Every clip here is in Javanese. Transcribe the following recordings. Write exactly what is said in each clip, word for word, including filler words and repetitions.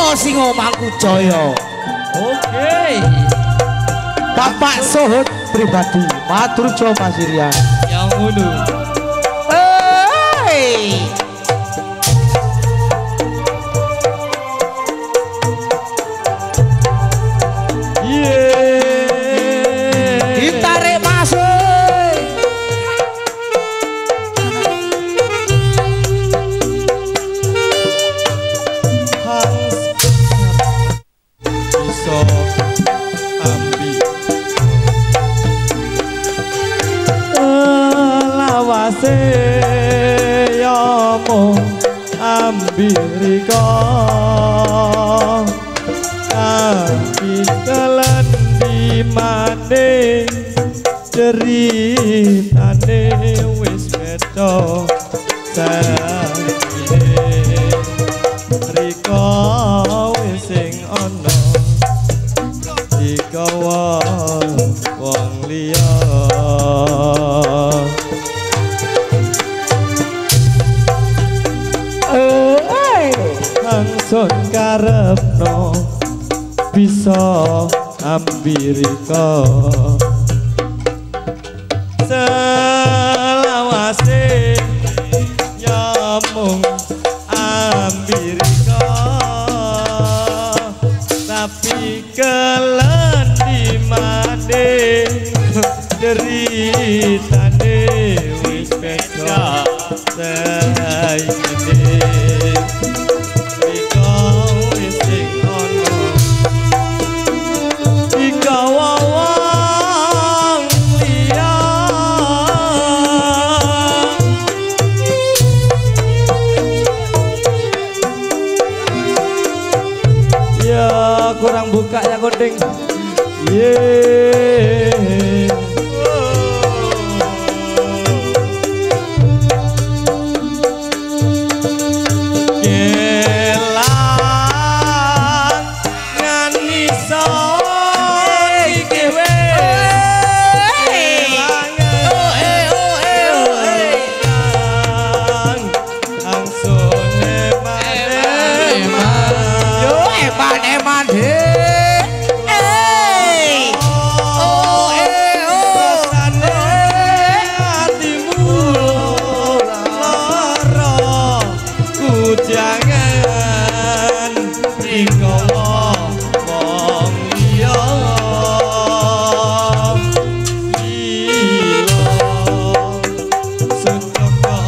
Singo Mangkujaya. Oke. Bapak Sohut pribadi matur jo Pasirian. Yang ngono. Hei. Yeay. Ditarik masuk. Bisa ambi lawase ya mung ambirika ambi kelendi maning ceritane wis beda saiki rika wis sing ana digawa wong liya angsun karepno bisa ambirika selawase ya mung ambirika tapi kelendi maning deritane wis beda saiki rika wis sing ana digawa wong liya ya kurang buka ya koding yeay kelang ngani son iki kelang angsune eman Yo eman eman he. Jangan digawa wong liya lila sejaka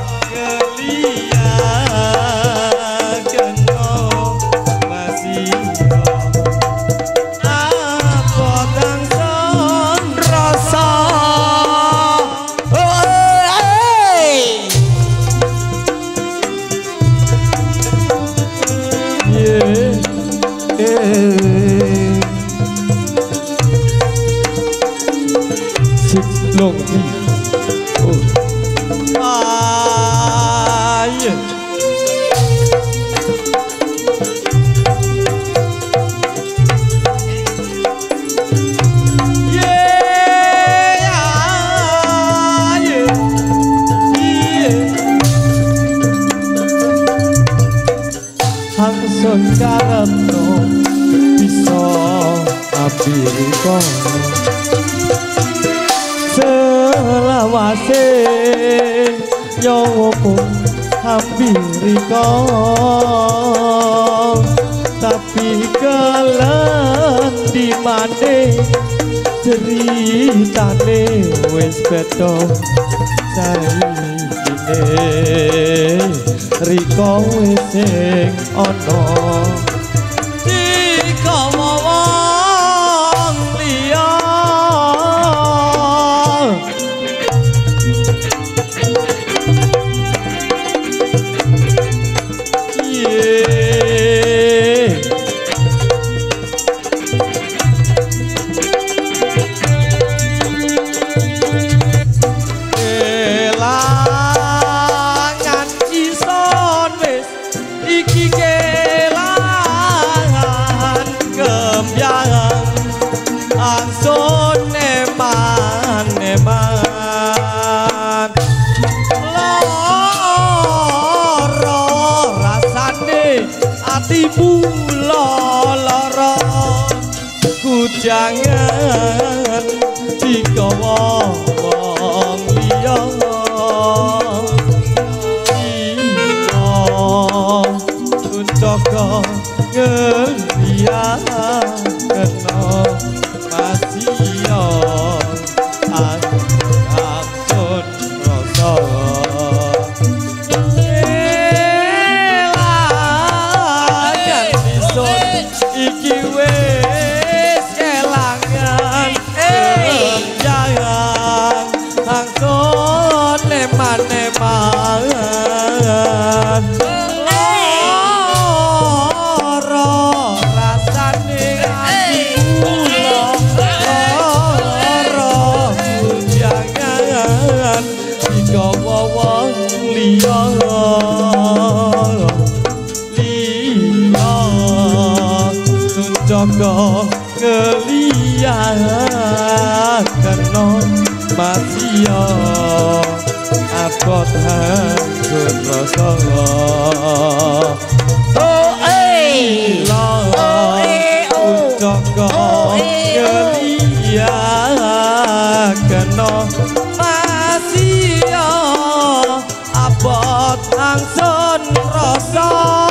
keliyan kena masih apa tangsan Rasa. Long oh. Ah, yeah. Yeah, yeah, yeah. Angsun karepno bisa ambirika selawase nyawa pun ambirika tapi kelendi maning ceritane wis beda saiki rika wis sing ana digawa wong liya kelangan ison wis iki kelangan atimu lara ku jangan digawa wong liya Joko ngelia kena masio agak sun rasa elangan disun iki wis kelangan jangan langsung neman-neman liya liya sun joko kelia kena masya abot sun rasa oh eh oh eh sun joko kelia kena masya abot angsun rasa